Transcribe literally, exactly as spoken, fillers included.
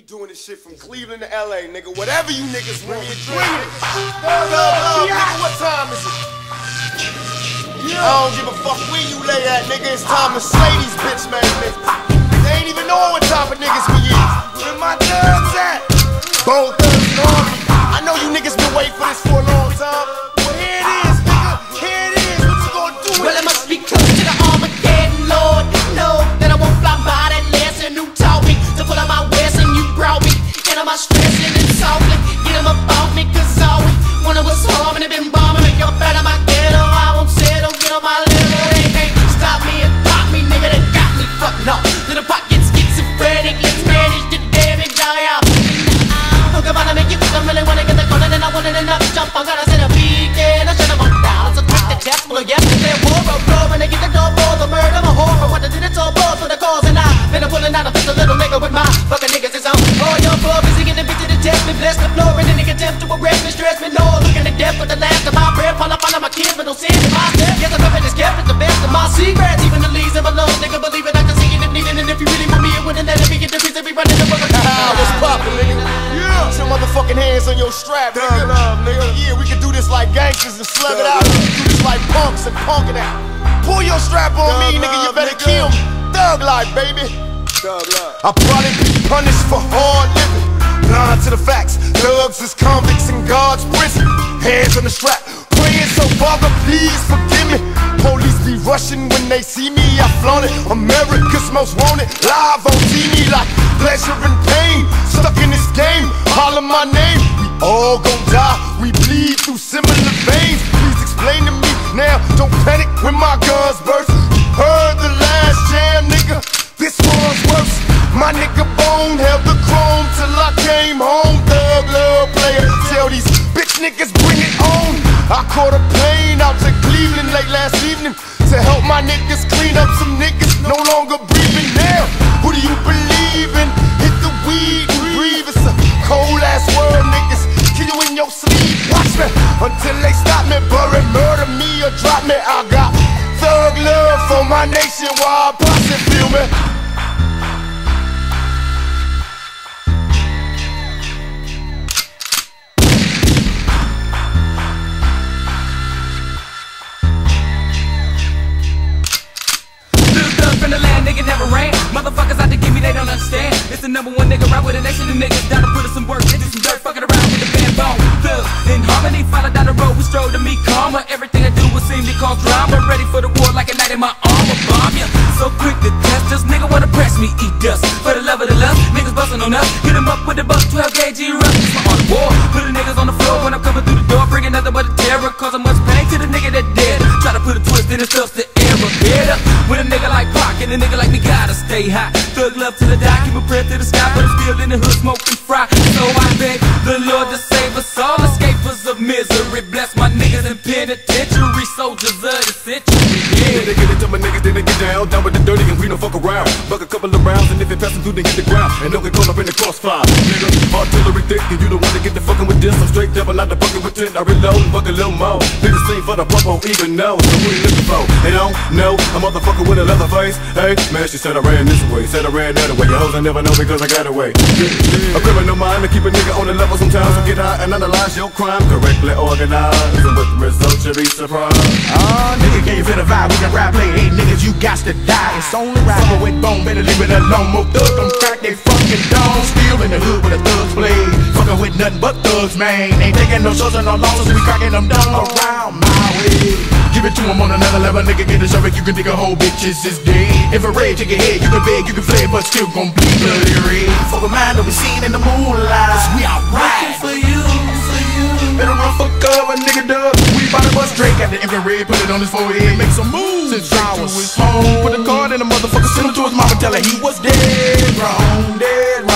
doing this shit from Cleveland to L A, nigga. Whatever you niggas want me to drink. Nigga, what time is it? I don't give a fuck where you lay at, nigga. It's time to slay these bitch man niggas. They ain't even know what type of niggas we is. Where my thugs at? Bone thugs and army. I know you niggas been waiting for this for a long time. Well, here it is, nigga. Here it is. What you gonna do with it? Well, I must be close to the Armageddon, Lord. No, that I won't fly by that lesson. Who taught me to pull out my west and you brought me? And I'm stressing and softly. Get them up off me, cause always one of us home and they been bombing. Make up out of my ghetto. I won't settle, get on my level. They can't stop me and pop me, nigga. They got me fucked up. Little pockets schizophrenic. Let's manage the damage, dog out. Hook up, I make you I really wanna get the corner, and I want it enough to jump. I'm gonna set a beat, and I shut them all down. It's a quick the test, well, yesterday, war of blow, and they get the door for the murder, I'm a whore. What I did, it's all balls for the cause, and I been a pulling out a pistol, little nigga with my fucking niggas is on. All your floor, busy getting bitch to the test me, bless the floor, and the nigga attempt to arrest me, stress me, no, looking at death with the last of my breath, fall up on my kids, but no sense in my step. Yes, I'm up and it's kept at the best of my secrets, even the least of my lungs, nigga, believe it, I can see it if needed, and if you really want me, it wouldn't let me get the piece, if we running the fucking what's poppin', nigga? Yeah, put your motherfucking hands on your strap, nigga. Love, nigga. Yeah, we can do this like gangsters and slug it out. We can do this like punks and punkin' out. Pull your strap on Thug me, nigga. You better kill me. Thug life, baby. Thug life. I'll probably be punished for hard living. Blind to the facts. Thugs is convicts in God's prison. Hands on the strap. Praying so Father, please forgive me. Police be rushing when they see me. I flaunt it. America's most wanted. Live on T V like pleasure and pain. Stuck in this game. Holler my name. We all gon' die. We bleed through similar veins. Please explain to me now. Don't panic when my guns burst. You heard the last jam, nigga. This one's worse. My nigga Bone held the chrome till I came home. Thug love player. Tell these bitch niggas bring it on. I caught a plane out to Cleveland late last evening to help my niggas clean up some niggas no longer breathing now. Who do you believe in? Hit the weed and breathe. It's a cold ass world, niggas. Kill you in your sleep. Watch me until they stop me, bury, murder me or drop me. I got thug love for my nation while I posse, feel me? Nigga never ran. Motherfuckers out to give me, they don't understand. It's the number one nigga right with a nation of niggas down to put us some work, into some dirt, fucking around with the band bone. Thugs in harmony, follow down the road, we stroll to meet karma. Everything I do will seem to cause drama. Ready for the war like a knight in my armor. Bomb ya, so quick to test us. Nigga wanna press me, eat dust. For the love of the lust, niggas bustin' on us. Hit 'em up with the buck, twelve gauge rush. It's my on the war. Put the niggas on the floor when I'm coming through the door. Bringing nothing but a terror, causing much pain to the nigga that dead. Try to put a twist in his stuff to error. Get up with a nigga like Pac and a nigga like me gotta stay hot. Thug love to the die, keep a prayer to the sky, but I'm still in the hood smoking fry. So I beg the Lord to save us all, escapers of misery. Bless my niggas in penitentiary, soldiers of the century. Yeah. Then they get into my niggas, then they get down, down with the dirty and we don't fuck around. Buck a couple of rounds and if it passes through, then hit the ground. And don't get caught up in the crossfire. Nigga, artillery thick and you don't want to get the fucking with this. I'm straight devil, not the bucket with ten. I reload and buck a little more. Hit the scene for the pump, won't even know. So who you looking for? They don't know a motherfucker with a leather face. Hey, man, she said I ran this way, said I ran that way. Your hoes I never know because I got away. Yeah, yeah. A criminal mind to keep a nigga on the level sometimes. So get high and analyze your crime correctly organized. And with the results you'll be surprised. Ah, uh, nigga, can you feel the vibe? We can rap, play. Hey, niggas, you got to die. It's only right. Someone with bone, better leave it alone. More thugs, them crack they fucking dome. Still in the hood with a thug's blade. Fucking with nothing but thugs, man. Ain't taking no shows and no losses. We cracking them down around my way. Give it to him on another level, nigga, get a show. You can dig a whole bitches is dead. If a rage take your head, you can beg, you can flay, but still gon' be bloody red. Fuck a mind that we seen in the moonlight, cause we alright. For you, for you. Better run for cover, nigga, dub. We bout to bust Drake at the infrared, put it on his forehead, make some moves. Since I was home, put the card in the motherfucker, send him to his mama, tell her he was dead wrong, dead wrong.